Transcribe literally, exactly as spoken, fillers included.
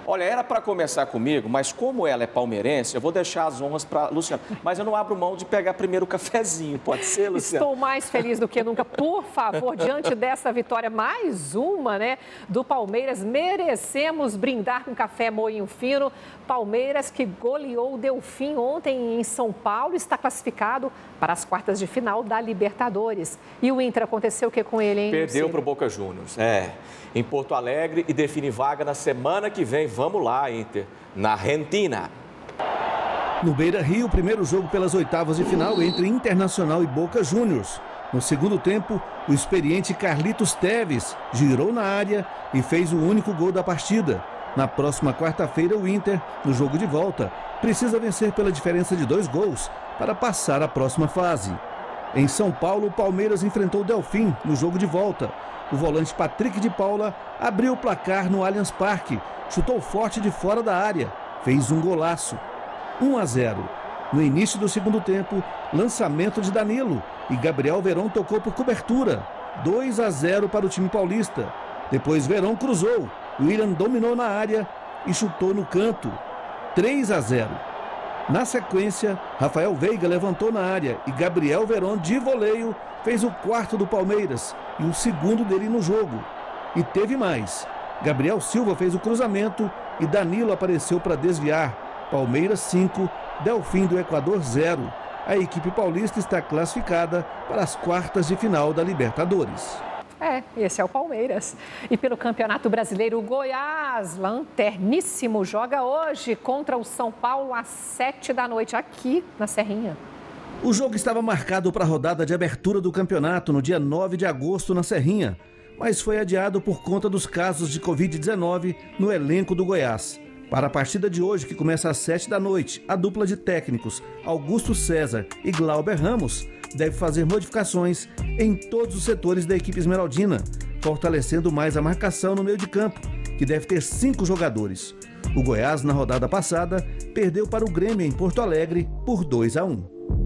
Olha, era para começar comigo, mas como ela é palmeirense, eu vou deixar as honras para Luciana. Mas eu não abro mão de pegar primeiro o cafezinho, pode ser, Luciana? Estou mais feliz do que nunca. Por favor, diante dessa vitória, mais uma, né, do Palmeiras, merecemos brindar com café moinho fino. Palmeiras que goleou o Delfim ontem em São Paulo, está classificado para as quartas de final da Libertadores. E o Inter, aconteceu o que com ele, hein? Perdeu para o Boca Juniors, é, em Porto Alegre e define vaga na semana que vem. Vamos lá, Inter, na Argentina. No Beira-Rio, o primeiro jogo pelas oitavas de final entre Internacional e Boca Juniors. No segundo tempo, o experiente Carlitos Teves girou na área e fez o único gol da partida. Na próxima quarta-feira, o Inter, no jogo de volta, precisa vencer pela diferença de dois gols para passar à próxima fase. Em São Paulo, o Palmeiras enfrentou o Delfim no jogo de volta. O volante Patrick de Paula abriu o placar no Allianz Parque, chutou forte de fora da área, fez um golaço. um a zero. No início do segundo tempo, lançamento de Danilo e Gabriel Veron tocou por cobertura. dois a zero para o time paulista. Depois Veron cruzou, William dominou na área e chutou no canto. três a zero. Na sequência, Rafael Veiga levantou na área e Gabriel Veron, de voleio, fez o quarto do Palmeiras e o segundo dele no jogo. E teve mais. Gabriel Silva fez o cruzamento e Danilo apareceu para desviar. Palmeiras cinco, Delfim do Equador zero. A equipe paulista está classificada para as quartas de final da Libertadores. É, esse é o Palmeiras. E pelo Campeonato Brasileiro, o Goiás, lanterníssimo, joga hoje contra o São Paulo às sete da noite, aqui na Serrinha. O jogo estava marcado para a rodada de abertura do campeonato no dia nove de agosto na Serrinha, mas foi adiado por conta dos casos de covid dezenove no elenco do Goiás. Para a partida de hoje, que começa às sete da noite, a dupla de técnicos Augusto César e Glauber Ramos deve fazer modificações em todos os setores da equipe esmeraldina, fortalecendo mais a marcação no meio de campo, que deve ter cinco jogadores. O Goiás, na rodada passada, perdeu para o Grêmio em Porto Alegre por dois a um.